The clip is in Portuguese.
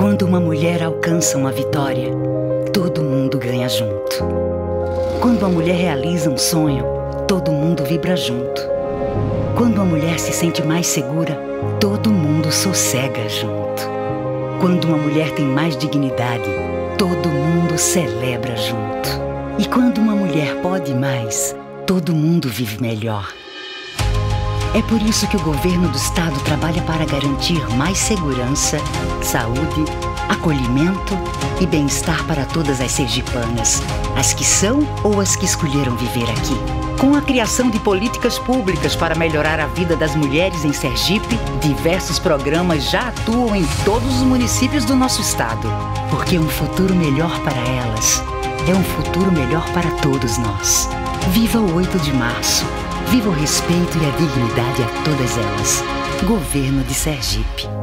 Quando uma mulher alcança uma vitória, todo mundo ganha junto. Quando a mulher realiza um sonho, todo mundo vibra junto. Quando a mulher se sente mais segura, todo mundo sossega junto. Quando uma mulher tem mais dignidade, todo mundo celebra junto. E quando uma mulher pode mais, todo mundo vive melhor. É por isso que o governo do estado trabalha para garantir mais segurança, saúde, acolhimento e bem-estar para todas as sergipanas, as que são ou as que escolheram viver aqui. Com a criação de políticas públicas para melhorar a vida das mulheres em Sergipe, diversos programas já atuam em todos os municípios do nosso estado. Porque um futuro melhor para elas é um futuro melhor para todos nós. Viva o 8 de março! Viva o respeito e a dignidade a todas elas. Governo de Sergipe.